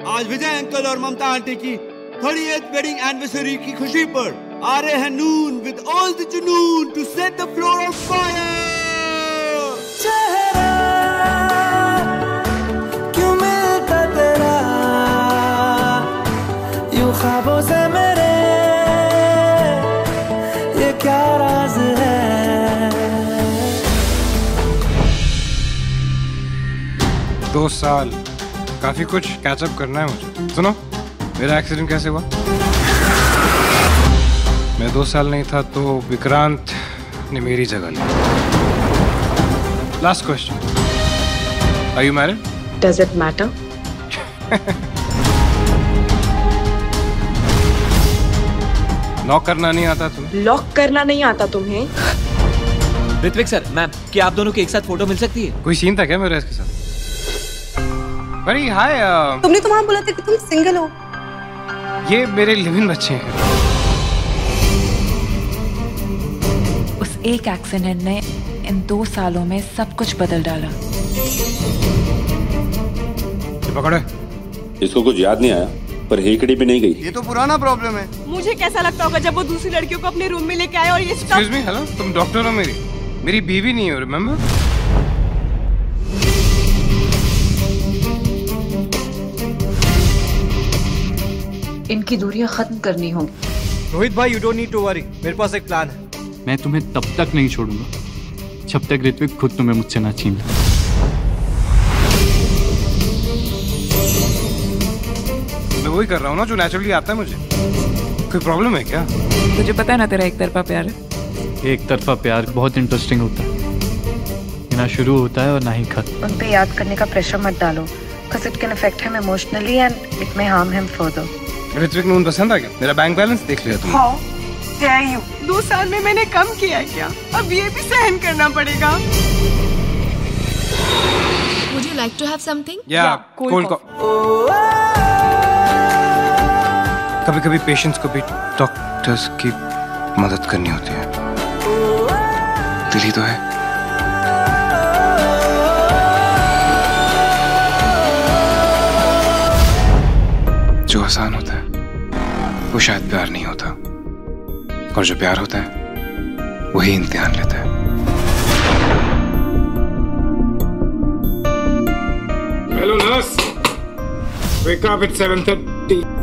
आज विजय अंकल और ममता आंटी की 30th वेडिंग एनिवर्सरी की खुशी पर आ रहे हैं नून विद ऑल द जुनून to set the floor on fire. चेहरा क्यों मिलता तेरा यूं ख्वाबों से मेरे, ये क्या राज है। 2 साल काफी कुछ कैचअप करना है मुझे। सुनो, मेरा एक्सीडेंट कैसे हुआ? मैं 2 साल नहीं था तो विक्रांत ने मेरी जगह ली। Last question, are you married? Does it matter? Lock करना नहीं आता तुम्हें? लॉक करना नहीं आता तुम्हें? ऋत्विक सर, मैम, क्या आप दोनों की एक साथ फोटो मिल सकती है? कोई सीन था क्या मेरा इसके साथ? बड़ी हाय। तुमने तो वहां बोला था कि तुम सिंगल हो। ये मेरे लिव-इन बच्चे हैं। उस एक एक्सीडेंट ने इन 2 सालों में सब कुछ बदल डाला। पकड़े। इसको कुछ याद नहीं आया, पर हेकड़ी भी नहीं गई। ये तो पुराना प्रॉब्लम है। मुझे कैसा लगता होगा जब वो दूसरी लड़कियों को अपने रूम में लेके आए और ये एक्सक्यूज मी, हेलो, तुम डॉक्टर हो मेरी बीवी नहीं हो, रिमेम्बर? इनकी दूरियां खत्म करनी होगी। रोहित भाई, you don't need to worry, मेरे पास एक प्लान है। मैं तुम्हें तब तक नहीं छोड़ूंगा जब तक ऋत्विक खुद तुम्हें मुझसे ना छीन ले। मैं वही कर रहा हूँ ना जो नेचुरली आता है मुझे। कोई प्रॉब्लम है क्या? तुझे पता है ना तेरा एक तरफा प्यार है। एक तरफा प्यार बहुत इंटरेस्टिंग होता है, ना शुरू होता है और ना ही खत्म। उन पे याद करने का प्रेशर मत डालो, because it can affect him emotionally and it may harm him further. Ritwik नून पसंद आ गया? मेरा बैंक बैलेंस देख लिया तुमने? How dare you? 2 साल में मैंने कम किया क्या? अब ये भी सहन करना पड़ेगा। Would you like to have something? Yeah, cold coffee. कभी-कभी पेशेंट्स को भी डॉक्टर्स की मदद करनी होती है। दिल ही तो है। जो आसान होता है वो शायद प्यार नहीं होता, और जो प्यार होता है वही इम्तिहान लेता है। Hello nurse, wake up at 7:30.